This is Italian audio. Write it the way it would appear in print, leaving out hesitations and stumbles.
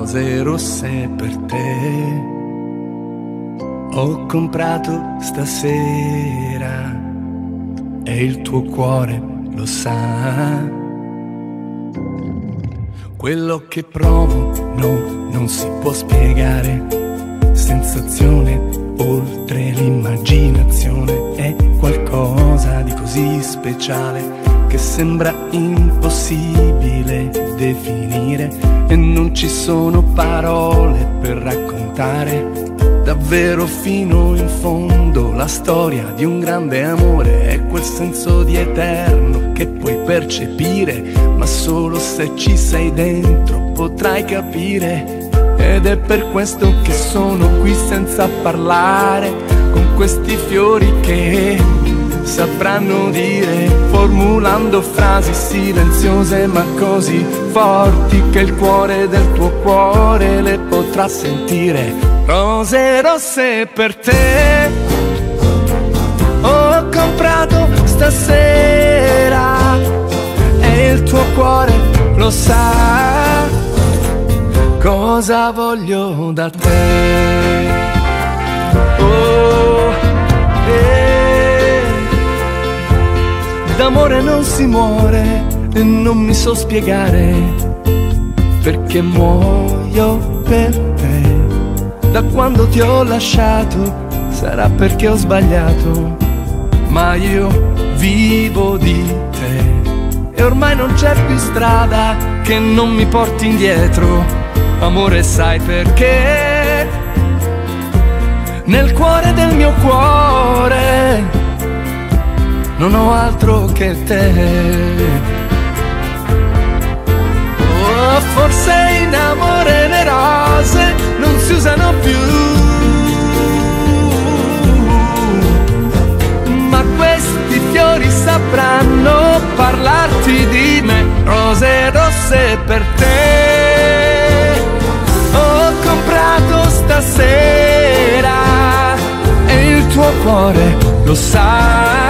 rose rosse per te ho comprato stasera e il tuo cuore lo sa. Quello che provo no, non si può spiegare, sensazione oltre l'immaginazione, è qualcosa di così speciale che sembra impossibile definire e non ci sono parole per raccontare davvero fino in fondo la storia di un grande amore. È quel senso di eterno che puoi percepire, ma solo se ci sei dentro potrai capire. Ed è per questo che sono qui senza parlare, con questi fiori che sapranno dire, formulando frasi silenziose ma così forti che il cuore del tuo cuore le potrà sentire. Rose rosse per te ho comprato stasera e il tuo cuore lo sa cosa voglio da te. Oh, d'amore non si muore e non mi so spiegare perché muoio per te. Da quando ti ho lasciato sarà perché ho sbagliato, ma io vivo di te e ormai non c'è più strada che non mi porti indietro. Amore, sai perché? Nel cuore del mio cuore non ho altro che te. Oh, forse in amore le rose non si usano più, ma questi fiori sapranno parlarti di me. Rose rosse per te ho comprato stasera e il tuo cuore lo sa